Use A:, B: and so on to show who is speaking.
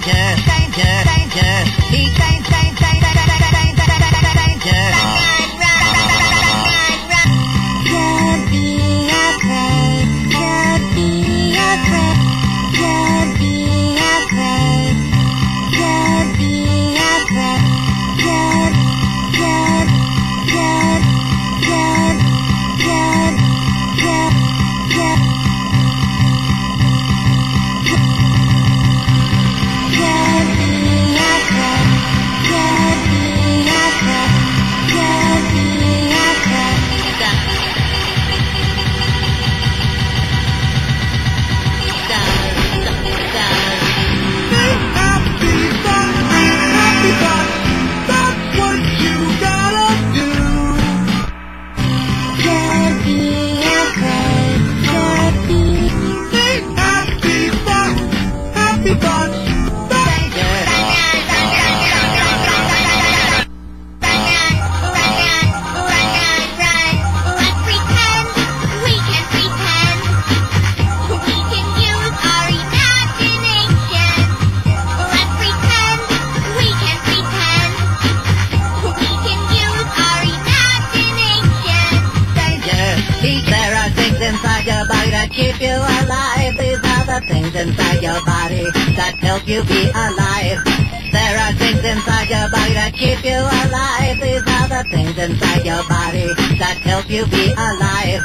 A: keep you alive. These are the things inside your body that help you be alive. There are things inside your body that keep you alive. These are the things inside your body that help you be alive.